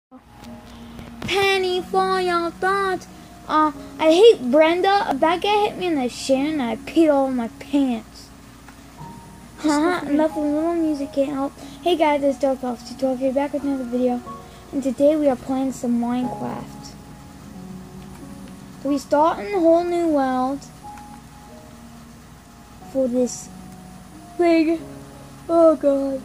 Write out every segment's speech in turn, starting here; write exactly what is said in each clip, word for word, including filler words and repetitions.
Penny for your thoughts. Uh, I hate Brenda. A bad guy hit me in the shin and I peed all over my pants. Haha, enough of little music can't help. Hey guys, it's Dark Elf Tutorial here, back with another video. And today we are playing some Minecraft. So we start in a whole new world for this big, oh god.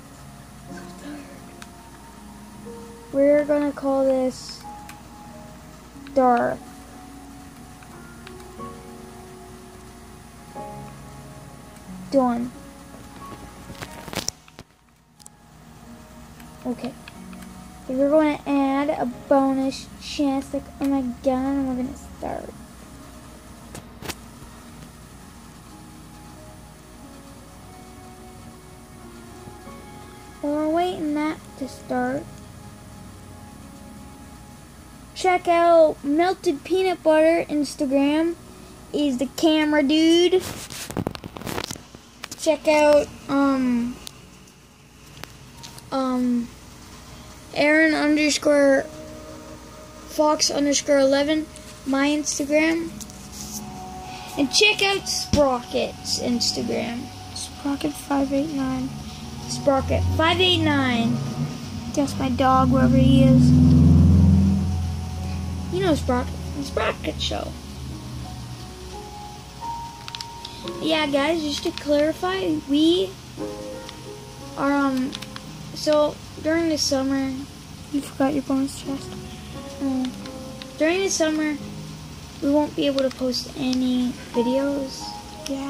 We're gonna call this Darth. Done. Okay. So we're going to add a bonus chest. Like, oh my god, and we're going to start. While we're waiting that to start, check out Melted Peanut Butter Instagram. Is the camera dude. Check out um um Aaron underscore Fox underscore eleven, my Instagram. And check out Sprocket's Instagram. Sprocket five eight nine. Sprocket five eight nine. That's my dog, wherever he is. You know Sprocket. The Sprocket Show. Yeah, guys, just to clarify, we are, um, so, during the summer, you forgot your bonus chest. Um, during the summer, we won't be able to post any videos. Yeah.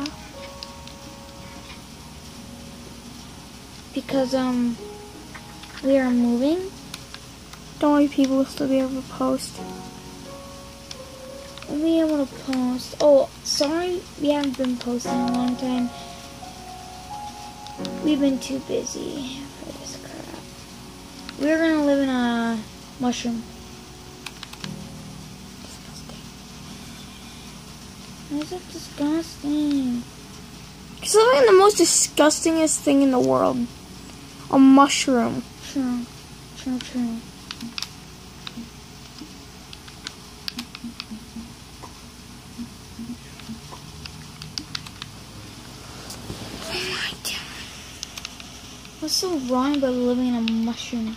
Because, um, we are moving. Don't worry, people will still be able to post. We'll be able to post. Oh, sorry we haven't been posting in a long time. We've been too busy for this crap. We're gonna live in a mushroom. Disgusting. Why is it disgusting? It's like the most disgustingest thing in the world. A mushroom. True. True, true. What's so wrong about living in a mushroom?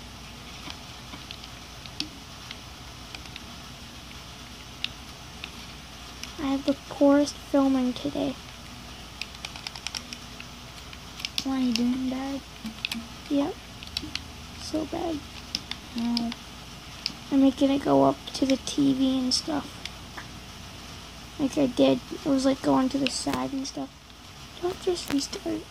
I have the poorest filming today. Why are you doing bad? Yep. So bad. No. I'm making it go up to the T V and stuff. Like I did. It was like going to the side and stuff. Don't just restart.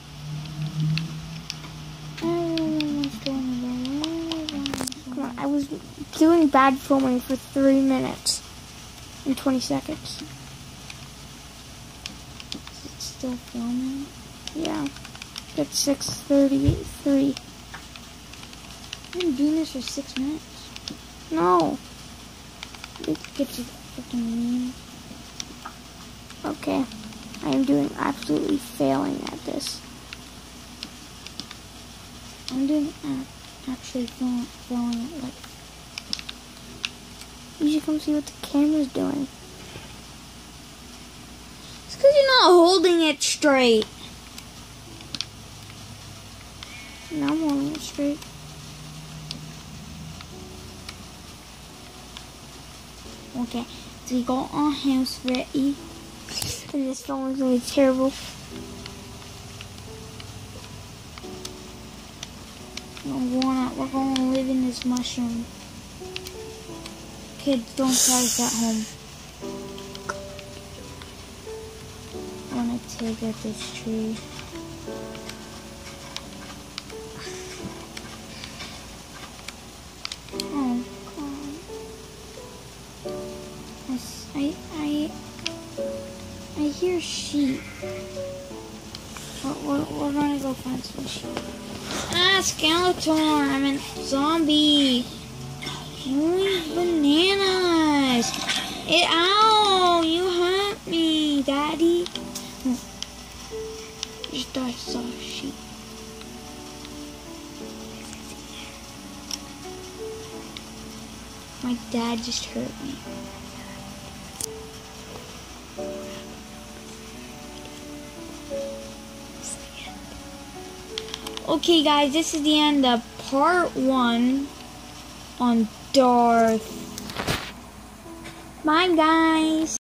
I was doing bad filming for three minutes and twenty seconds. Is it still filming? Yeah. That's six thirty-three. I've been doing this for six minutes. No. It gets you freaking mean. Okay. I am doing absolutely failing at this. I'm doing uh, actually filming, filming it like. You should come see what the camera's doing. It's because you're not holding it straight. Now I'm holding it straight. Okay, so we got our house ready. And this film is going to be terrible. We're gonna, we're gonna live in this mushroom. Kids, don't try this at home. I'm gonna take out this tree. Oh god. I, I, I hear sheep. We're, we're, we're gonna go find some sheep. Ah, Skeletor! I'm a zombie! Holy bananas! It, ow! You hurt me, Daddy! Just thought I saw a sheep. My dad just hurt me. Okay, guys, this is the end of part one on Darth. Bye, guys.